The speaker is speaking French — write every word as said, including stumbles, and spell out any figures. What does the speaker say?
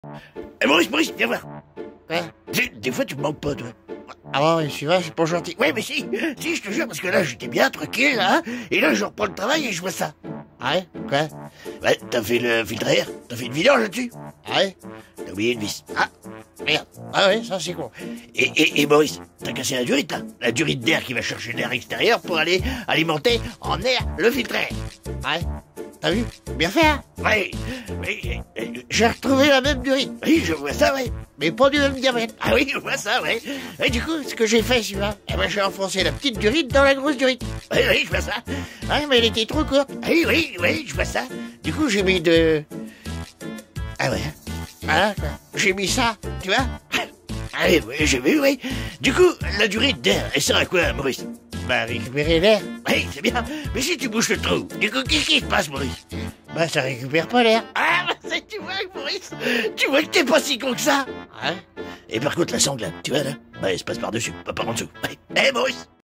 Eh Maurice, Maurice, viens voir. Ouais. Des, des fois, tu me manques pas, toi. Ah bon, je suis vrai, c'est pas gentil. Ouais, mais si, si, je te jure, parce que là, j'étais bien tranquille, là, hein, et là, je reprends le travail et je vois ça. Ah ouais, quoi? Ouais, t'as fait le filtre à air, t'as fait une vidange là-dessus. Ah ouais? T'as oublié une vis. Ah, merde. Ah ouais, ça c'est con. Et, et, et Maurice, t'as cassé la durite, là. La durite d'air qui va chercher l'air extérieur pour aller alimenter en air le filtre à air. Ah ouais? T'as vu? Bien fait, hein? Ouais, oui, euh, J'ai retrouvé la même durite, oui, je vois ça, ouais. mais pas du même diamètre. Ah oui, je vois ça, ouais. Et du coup, ce que j'ai fait, celui-là, eh ben, j'ai enfoncé la petite durite dans la grosse durite. Oui, oui, je vois ça. Ah, mais elle était trop courte. Oui, oui, oui, je vois ça. Du coup, j'ai mis de... Ah ouais. Voilà, quoi. J'ai mis ça, tu vois? Ah oui, oui, j'ai vu, oui. Du coup, la durite d'air, elle sert à quoi, Maurice? Bah, récupérer l'air. Oui, c'est bien. Mais si tu bouges le trou, du coup, qu'est-ce qui se passe, Maurice? Bah, ça récupère pas l'air. Ah, bah, c'est- tu vois, Maurice, tu vois que t'es pas si con que ça. Ouais. Et par contre, la sangle, là, tu vois, là, bah, elle se passe par-dessus, pas par en dessous. Ouais. Eh, Maurice!